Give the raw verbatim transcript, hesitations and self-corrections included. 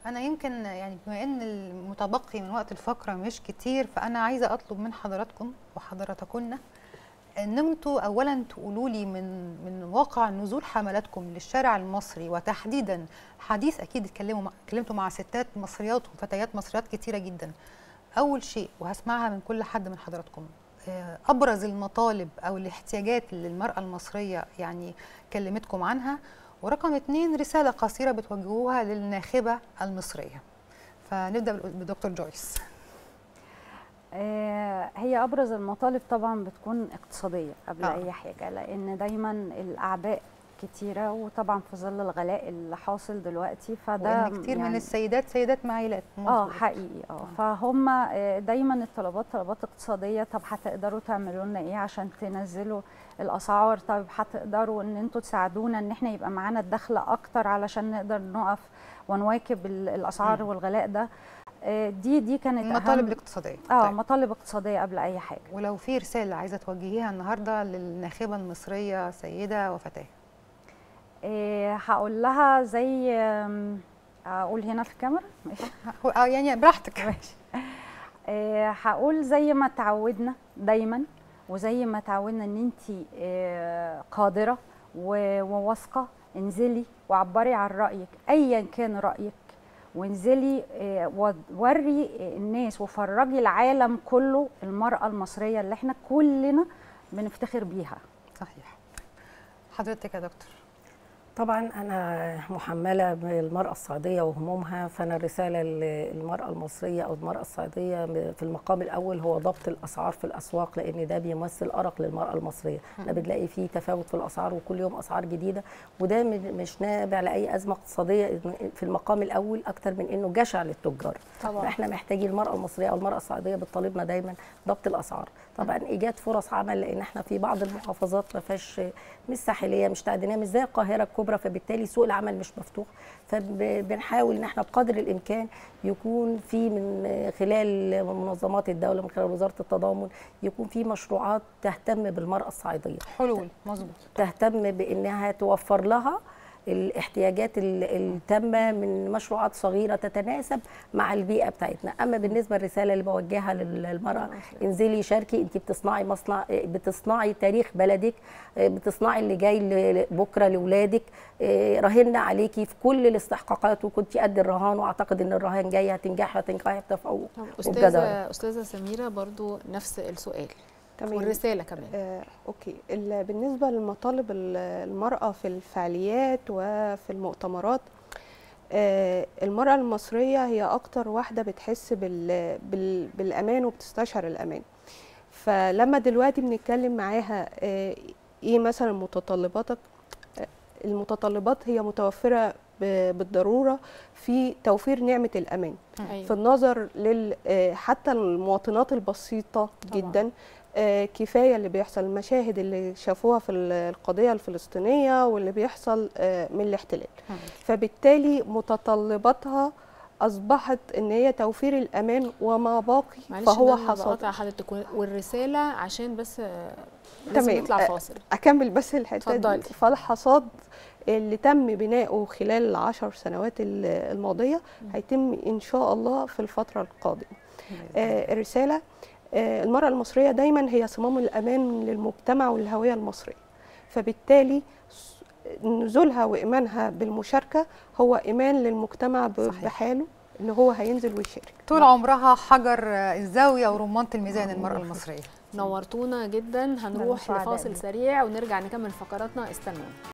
انا يمكن يعني بما ان المتبقي من وقت الفقره مش كتير، فانا عايزه اطلب من حضراتكم وحضراتكن ان انتوا اولا تقولوا لي من من واقع نزول حملاتكم للشارع المصري، وتحديدا حديث اكيد اتكلموا مع اتكلمتوا مع ستات مصريات وفتيات مصريات كتيره جدا. اول شيء وهسمعها من كل حد من حضراتكم، ابرز المطالب او الاحتياجات اللي المراه المصريه يعني كلمتكم عنها، ورقم اتنين رساله قصيره بتوجهوها للناخبه المصريه. فنبدا بدكتور جويس. هي ابرز المطالب طبعا بتكون اقتصاديه قبل آه. اي حاجه، لان دايما الاعباء كتيره، وطبعا في ظل الغلاء اللي حاصل دلوقتي فده وإن كتير يعني من السيدات سيدات معيلات. اه حقيقي اه فهم دايما الطلبات طلبات اقتصاديه. طب هتقدروا تعملوا لنا ايه عشان تنزلوا الاسعار؟ طب هتقدروا ان انتوا تساعدونا ان احنا يبقى معانا الدخل اكتر علشان نقدر نقف ونواكب الاسعار م. والغلاء ده. دي دي كانت المطالب الاقتصاديه. اه طيب. مطالب اقتصاديه قبل اي حاجه. ولو في رساله عايزه توجهيها النهارده للناخبه المصريه سيده وفتاه؟ إيه هقول لها زي اقول هنا في الكاميرا ماشي اه يعني براحتك. ماشي. إيه هقول زي ما تعودنا دايما، وزي ما تعودنا ان انت إيه قادره وواثقه، انزلي وعبري عن رايك ايا كان رايك، وانزلي ووري الناس وفرجي العالم كله المرأة المصرية اللي احنا كلنا بنفتخر بيها. صحيح. حضرتك يا دكتور؟ طبعا انا محمله بالمراه الصعيديه وهمومها، فانا الرساله للمراه المصريه او المراه الصعيديه في المقام الاول هو ضبط الاسعار في الاسواق، لان ده بيمثل ارق للمراه المصريه. احنا بنلاقي فيه تفاوت في الاسعار وكل يوم اسعار جديده، وده مش نابع لاي ازمه اقتصاديه في المقام الاول اكتر من انه جشع للتجار. طبعا فاحنا محتاجين المراه المصريه او المراه الصعيديه بتطالبنا دايما ضبط الاسعار. طبعا ايجاد فرص عمل، لان احنا في بعض المحافظات ما فيهاش، مش ساحليه مش تعدينيه مش زي القاهره الكبرى، فبالتالي سوق العمل مش مفتوح. فبنحاول ان احنا بقدر الامكان يكون في من خلال منظمات الدوله، من خلال وزاره التضامن، يكون في مشروعات تهتم بالمراه الصعيديه. حلول مظبوط. تهتم بانها توفر لها الاحتياجات التامه من مشروعات صغيره تتناسب مع البيئه بتاعتنا. اما بالنسبه للرساله اللي بوجهها للمراه، انزلي شاركي، انت بتصنعي مصنع، بتصنعي تاريخ بلدك، بتصنعي اللي جاي بكره لاولادك. راهنا عليكي في كل الاستحقاقات وكنتي قد الرهان، واعتقد ان الرهان جايه هتنجحي هتنجحي بتفوق. استاذه استاذه سميره برضو نفس السؤال. تمام. والرساله كمان. آه، اوكي. بالنسبه لمطالب المراه في الفعاليات وفي المؤتمرات، آه، المراه المصريه هي اكتر واحده بتحس بال بال بالامان وبتستشعر الامان. فلما دلوقتي بنتكلم معاها آه، ايه مثلا متطلباتك، آه، المتطلبات هي متوفره بالضروره في توفير نعمه الامان. أيوة. في النظر لل حتى المواطنات البسيطه طبعا. جدا، آه كفايه اللي بيحصل، المشاهد اللي شافوها في القضيه الفلسطينيه واللي بيحصل آه من الاحتلال. م. فبالتالي متطلباتها اصبحت ان هي توفير الامان وما باقي فهو حصاد. حضرتك والرساله عشان بس لازم نطلع فاصل. اكمل بس الحته دي. فالحصاد اللي تم بناؤه خلال العشر سنوات الماضيه م. هيتم ان شاء الله في الفتره القادمه. آه الرساله، المرأة المصرية دايما هي صمام الأمان للمجتمع وللهوية المصرية، فبالتالي نزولها وإيمانها بالمشاركة هو إيمان للمجتمع بحاله إن هو هينزل ويشارك. طول عمرها حجر الزاوية ورمانة الميزان المرأة المصرية. نورتونا جدا. هنروح لفاصل سريع ونرجع نكمل فقراتنا، استنونا.